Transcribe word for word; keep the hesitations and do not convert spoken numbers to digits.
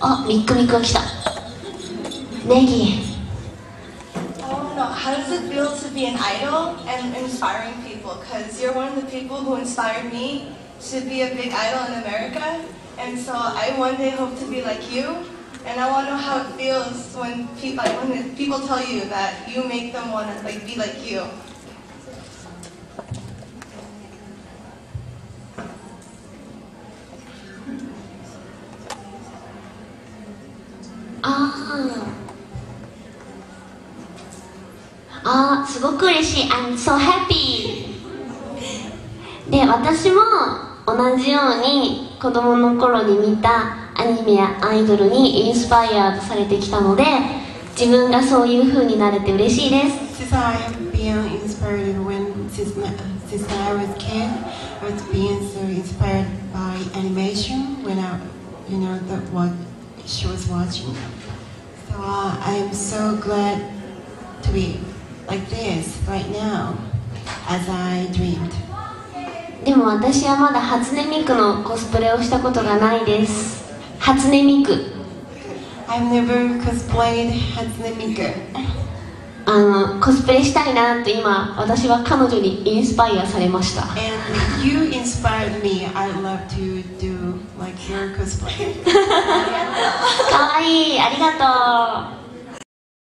あ、ミックミックが来た。ネギ。 I want to know, how does it feel to be an idol and inspiring people? Because you're one of the people who inspired me to be a big idol in America. And so I one day hope to be like you. And I want to know how it feels when people, like, when people tell you that you make them want to like be like you. あーあー、すごく嬉しい。I'm so happy。 で、私も同じように子供の頃に見たアニメやアイドルにインスパイアードされてきたので、自分がそういう風になれて嬉しいです。 Since I have been inspired when since, my, since I was a kid, I was being so inspired by animation when I, you know, the what she was watching. So uh, I am so glad to be like this right now, as I dreamed. でも私はまだ初音ミクのコスプレをしたことがないです。初音ミク。 I've never cosplayed Hatsune Miku. あのコスプレしたいなと今私は彼女にインスパイアされました。 And you inspired me. I'd love to do like your cosplay. かわいい、ありがとう。